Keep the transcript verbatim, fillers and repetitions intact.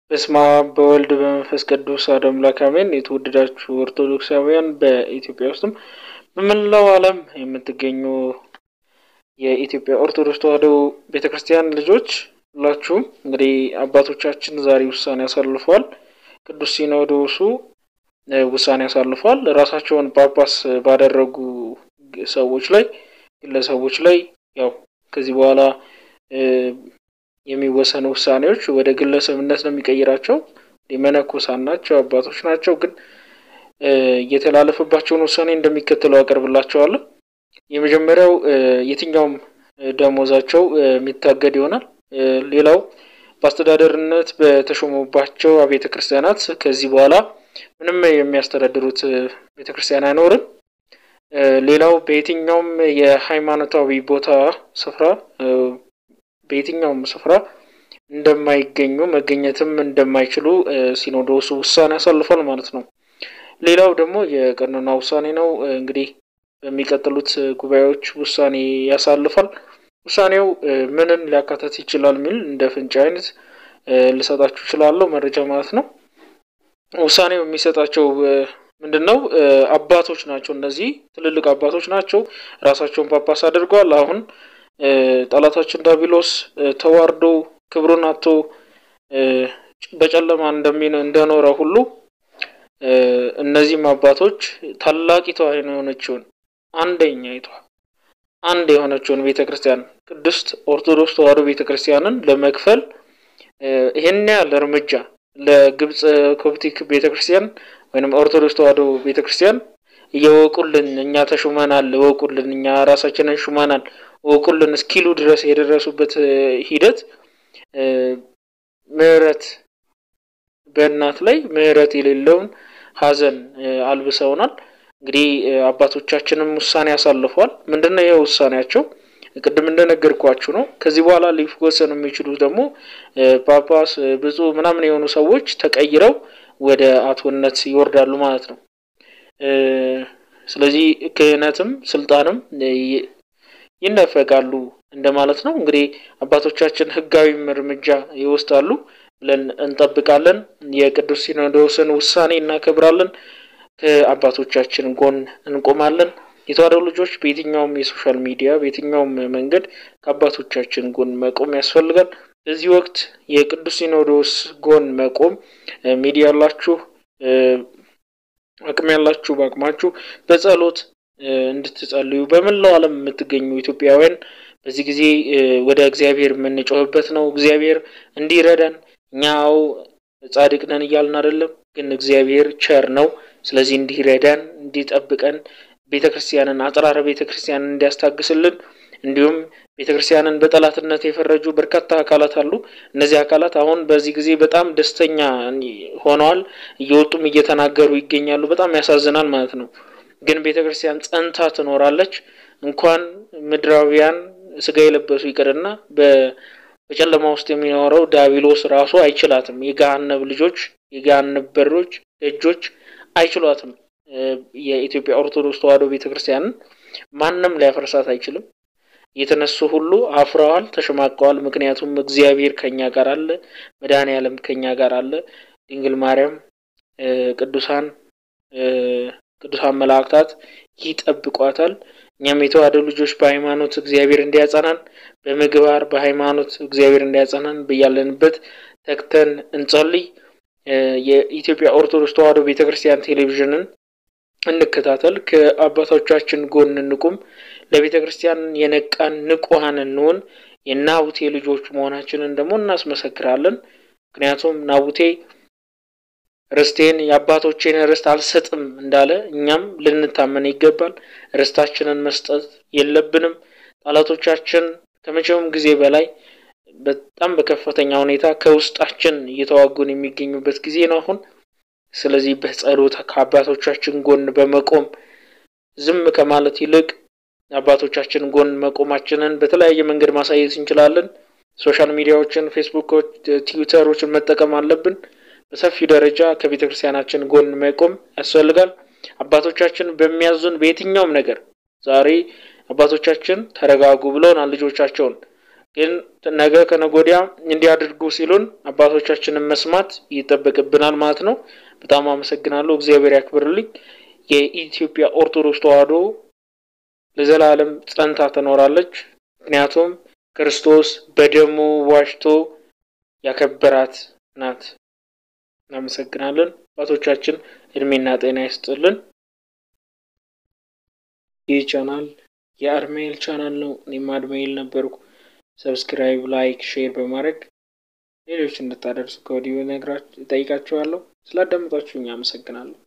በስመ አብ በወልድ በመንፈስ ቅዱስ አሐዱ አምላክ አሜን። የተወደዳችሁ ኦርቶዶክሳውያን በኢትዮጵያ ውስጥም በመላው ዓለም የምትገኙ የኢትዮጵያ ኦርቶዶክስ ተዋሕዶ ቤተክርስቲያን ልጆች ሁላችሁም እንግዲህ አባቶቻችን ዛሬ ውሳኔ ያሳልፈዋል። ቅዱስ ሲኖዶሱ ውሳኔ ያሳልፈዋል። ራሳቸውን ጳጳስ ባደረጉ ሰዎች ላይ ግለሰቦች ላይ ያው ከዚህ በኋላ የሚወሰኑ ውሳኔዎች ወደ ግለሰብነት ነው የሚቀይራቸው። የመነኮሳት ናቸው አባቶች ናቸው ግን የተላለፈባቸውን ውሳኔ እንደሚከተለው አቀርብላችኋለሁ። የመጀመሪያው የትኛውም ደሞዛቸው የሚታገድ ይሆናል። ሌላው በአስተዳደርነት በተሾሙባቸው አብያተ ክርስቲያናት ከዚህ በኋላ ምንም የሚያስተዳድሩት ቤተክርስቲያን አይኖርም። ሌላው በየትኛውም የሃይማኖታዊ ቦታ ስፍራ በየትኛውም ስፍራ እንደማይገኙ መገኘትም እንደማይችሉ ሲኖዶሱ ውሳኔ ያሳልፋል ማለት ነው። ሌላው ደግሞ የቀኖና ውሳኔ ነው። እንግዲህ በሚቀጥሉት ጉባኤዎች ውሳኔ ያሳልፋል። ውሳኔው ምንን ሊያካትት ይችላል ሚል እንደ ፍንጭ አይነት ልሰጣችሁ እችላለሁ መረጃ ማለት ነው። ውሳኔው የሚሰጣቸው ምንድነው? አባቶች ናቸው። እነዚህ ትልልቅ አባቶች ናቸው። ራሳቸውን ጳጳስ አድርገዋል። አሁን ጠላታችን ዲያብሎስ ተዋርዶ ክብሩን አጥቶ በጨለማ እንደሚኖር እንደኖረ ሁሉ እነዚህም አባቶች ታላቂቷ የሆነችውን አንደኛይቷ አንድ የሆነችውን ቤተክርስቲያን ቅድስት ኦርቶዶክስ ተዋሕዶ ቤተክርስቲያንን ለመክፈል ይሄን ያህል እርምጃ ለግብጽ ኮፕቲክ ቤተክርስቲያን ወይንም ኦርቶዶክስ ተዋሕዶ ቤተክርስቲያን እየወቁልን እኛ ተሹመናል ወቁልን እኛ ራሳችንን ሹመናል ወቁልን እስኪሉ ድረስ የደረሱበት ሂደት ምህረት በእናት ላይ ምህረት የሌለውን ሐዘን አልብሰውናል። እንግዲህ አባቶቻችንም ውሳኔ ያሳልፈዋል። ምንድነው ይሄ ውሳኔያቸው? ቅድም እንደነገርኳችሁ ነው። ከዚህ በኋላ ሊወሰኑ የሚችሉት ደግሞ ጳጳስ ብፁዕ ምናምን የሆኑ ሰዎች ተቀይረው ወደ አቶነት ይወርዳሉ ማለት ነው። ስለዚህ ክህነትም ስልጣንም ይነፈጋሉ እንደማለት ነው። እንግዲህ አባቶቻችን ህጋዊ እርምጃ ይወስዳሉ ብለን እንጠብቃለን። የቅዱስ ሲኖዶስን ውሳኔ እናከብራለን። ከአባቶቻችን ጎን እንቆማለን። የተዋሕዶ ልጆች በየትኛውም የሶሻል ሚዲያ በየትኛውም መንገድ ከአባቶቻችን ጎን መቆም ያስፈልጋል። በዚህ ወቅት የቅዱስ ሲኖዶስ ጎን መቆም ሚዲያ ያላችሁ አቅም ያላችሁ በአቅማችሁ በጸሎት እንድትጸልዩ በመላው ዓለም የምትገኙ ኢትዮጵያውያን በዚህ ጊዜ ወደ እግዚአብሔር የምንጮህበት ነው። እግዚአብሔር እንዲረዳን እኛው ጻድቅ ነን እያልን አይደለም፣ ግን እግዚአብሔር ቸር ነው። ስለዚህ እንዲረዳን እንዲጠብቀን ቤተክርስቲያንን አጥራረ ቤተክርስቲያንን እንዲያስታግስልን እንዲሁም ቤተክርስቲያንን በጠላትነት የፈረጁ በርካታ አካላት አሉ። እነዚህ አካላት አሁን በዚህ ጊዜ በጣም ደስተኛ ሆነዋል፣ እየወጡም እየተናገሩ ይገኛሉ። በጣም ያሳዝናል ማለት ነው። ግን ቤተክርስቲያን ጸንታ ትኖራለች። እንኳን ምድራውያን ስጋ የለበሱ ይቀርና በጨለማ ውስጥ የሚኖረው ዲያብሎስ ራሱ አይችላትም። የገሃነብ ልጆች የገሃነብ በሮች ደጆች አይችሏትም። የኢትዮጵያ ኦርቶዶክስ ተዋሕዶ ቤተክርስቲያን ማንንም ሊያፈርሳት አይችልም። የተነሱ ሁሉ አፍረዋል፣ ተሸማቀዋል። ምክንያቱም እግዚአብሔር ከኛ ጋር አለ፣ መድኃኔዓለም ከኛ ጋር አለ። ድንግል ማርያም ቅዱሳን ቅዱሳን መላእክታት ይጠብቋታል። እኛም የተዋሕዶ ልጆች በሃይማኖት እግዚአብሔር እንዲያጸናን በምግባር በሃይማኖት እግዚአብሔር እንዲያጸናን በያለንበት ተክተን እንጸልይ። የኢትዮጵያ ኦርቶዶክስ ተዋሕዶ ቤተክርስቲያን ቴሌቪዥንን እንከታተል። ከአባቶቻችን ጎን እንቁም። ለቤተክርስቲያን የነቃን ንቁሃን እንሆን። የናቡቴ ልጆች መሆናችንን ደግሞ እናስመሰክራለን። ምክንያቱም ናቡቴ ርስቴን የአባቶቼን ርስት አልሰጥም እንዳለ እኛም ልንታመን ይገባል። ርስታችንን መስጠት የለብንም። ጠላቶቻችን ከመቼውም ጊዜ በላይ በጣም በከፍተኛ ሁኔታ ከውስጣችን እየተዋጉን የሚገኙበት ጊዜ ነው አሁን። ስለዚህ በጸሎት ከአባቶቻችን ጎን በመቆም ዝም ከማለት ይልቅ አባቶቻችን ጎን መቆማችንን በተለያየ መንገድ ማሳየት እንችላለን። ሶሻል ሚዲያዎችን ፌስቡኮች፣ ትዊተሮችን መጠቀም አለብን። በሰፊ ደረጃ ከቤተክርስቲያናችን ጎን መቆም ያስፈልጋል። አባቶቻችን በሚያዙን በየትኛውም ነገር ዛሬ አባቶቻችን ተረጋጉ ብለውናል ልጆቻቸውን። ግን ነገ ከነጎዲያ እንዲያድርጉ ሲሉን አባቶቻችንን መስማት ይተበቀብናል ማለት ነው። በጣም አመሰግናለሁ። እግዚአብሔር ያክብርልኝ። የኢትዮጵያ ኦርቶዶክስ ተዋሕዶ ለዘላለም ጸንታ ትኖራለች። ምክንያቱም ክርስቶስ በደሙ ዋሽቶ ያከበራት ናት። እናመሰግናለን። አባቶቻችን እድሜና ጤና ይስጥልን። ይህ ቻናል የአርሜል ቻናል ነው። እኔም አድሜል ነበርኩ። ሰብስክራይብ፣ ላይክ፣ ሼር በማድረግ ሌሎች እንድታደርሱ ከወዲሁ ነግራችሁ እጠይቃችኋለሁ። ስላዳመጣችሁኝ አመሰግናለሁ።